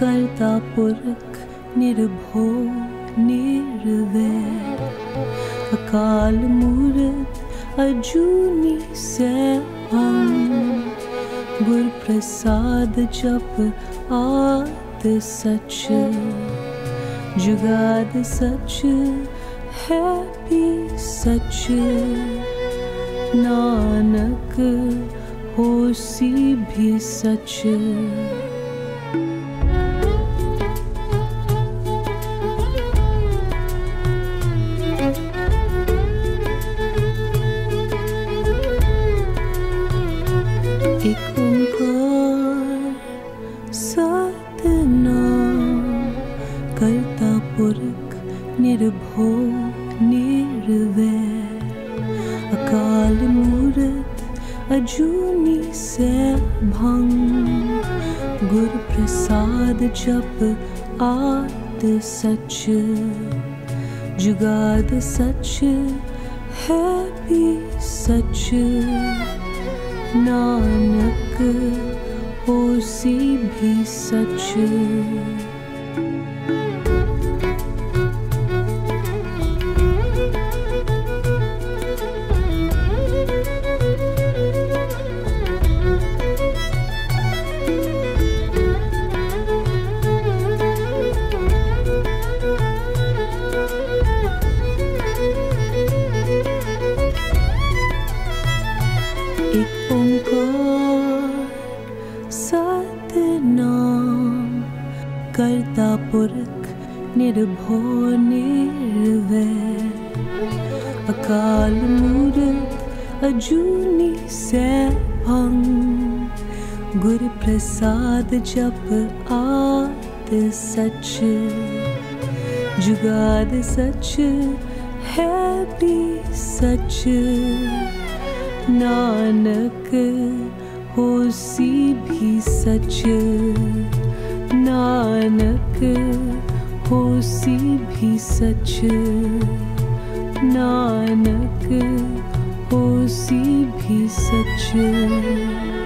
करता पुरख निर्भो निर्वैर, अकाल मूरत अजूनी सैभं, गुर प्रसाद जप आद सच, जुगाद सच है भी सच, नानक होसी भी सच। एक ओंकार सतनाम, करता पुरख निर्भो निर्वैर, अकाल मूरत अजूनी सैभं, गुर प्रसाद जप आद सच, जुगाद सच है भी सच, नानक होसी भी सच। एक ओंकार सतनाम, करता पुरख निर्भो निर्वैर, अकाल मूरत अजूनी सैभं, गुर प्रसाद जप आद सच, जुगाद सच है भी सच, नानक होसी भी सच, नानक होसी भी सच, नानक होसी भी सच।